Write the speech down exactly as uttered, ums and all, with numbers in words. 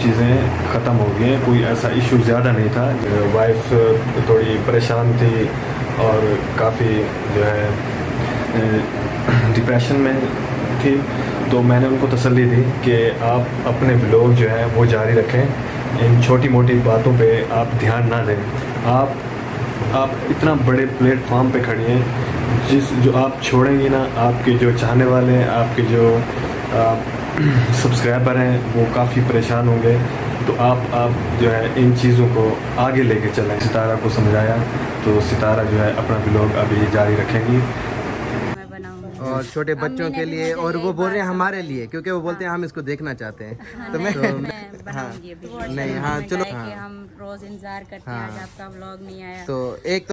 चीज़ें ख़त्म हो गई हैं, कोई ऐसा इशू ज़्यादा नहीं था। वाइफ थोड़ी परेशान थी और काफ़ी जो है डिप्रेशन में थी, तो मैंने उनको तसल्ली दी कि आप अपने ब्लॉग जो है वो जारी रखें, इन छोटी मोटी बातों पे आप ध्यान ना दें। आप आप इतना बड़े प्लेटफॉर्म पे खड़ी हैं, जिस जो आप छोड़ेंगी ना, आपके जो चाहने वाले हैं, आपके जो सब्सक्राइबर हैं वो काफ़ी परेशान होंगे। तो आप आप जो है इन चीज़ों को आगे लेके चलें। सितारा को समझाया तो सितारा जो है अपना ब्लॉग अभी जारी रखेंगी और छोटे बच्चों के लिए, और वो बोल रहे हैं हमारे लिए, क्योंकि वो बोलते हैं हम इसको देखना चाहते हैं। हाँ, तो मैं, तो मैं बनाऊंगी अभी। नहीं हाँ चलो, हम रोज इंतजार करते हैं, आज आपका व्लॉग नहीं आया। तो एक